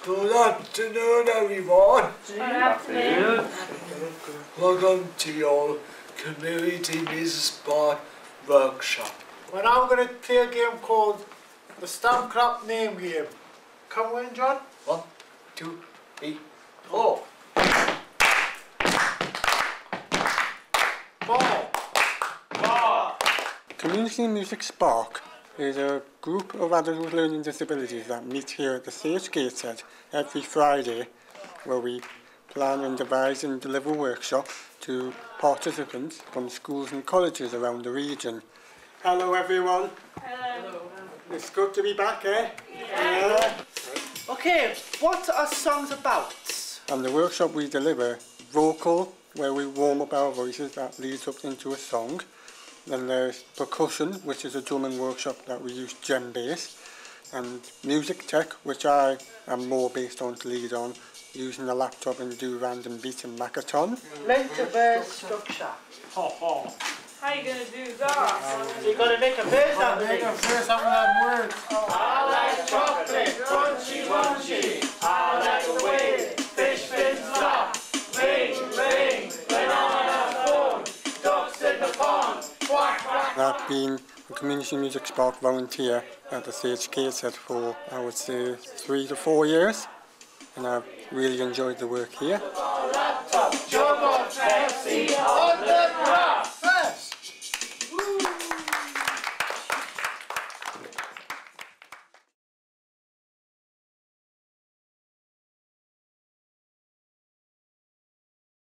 Good afternoon, everyone. Good afternoon. Welcome to your Community Music Sport Workshop. Well, now I'm going to play a game called the Stamp Clap Name Game. Come on, John. 1, 2, 3, 4. Ball. Community Music Spark is a group of adults with learning disabilities that meet here at the Sage Gateshead every Friday, where we plan and devise and deliver workshops to participants from schools and colleges around the region. Hello everyone. Hello. It's good to be back, eh? Yeah. Okay, what are songs about? And the workshop we deliver, vocal, where we warm up our voices, that leads up into a song. Then there's percussion, which is a drumming workshop that we use djembe's, and music tech, which I am more based on to lead on, using the laptop and do random beats in Makaton. Link to verse structure. How are you going to do that? You've got to make a verse out of it. Make a verse out of that word. I like chocolate, crunchy, munchy. I like the way fish fins flop. Ring, ring, banana phone. Ducks in the pond. Quack, quack. I've been a Community Music Spark volunteer at the Sage Gateshead for, I would say, 3 to 4 years, and I've really enjoyed the work here. Laptop, jug of Pepsi on the ground.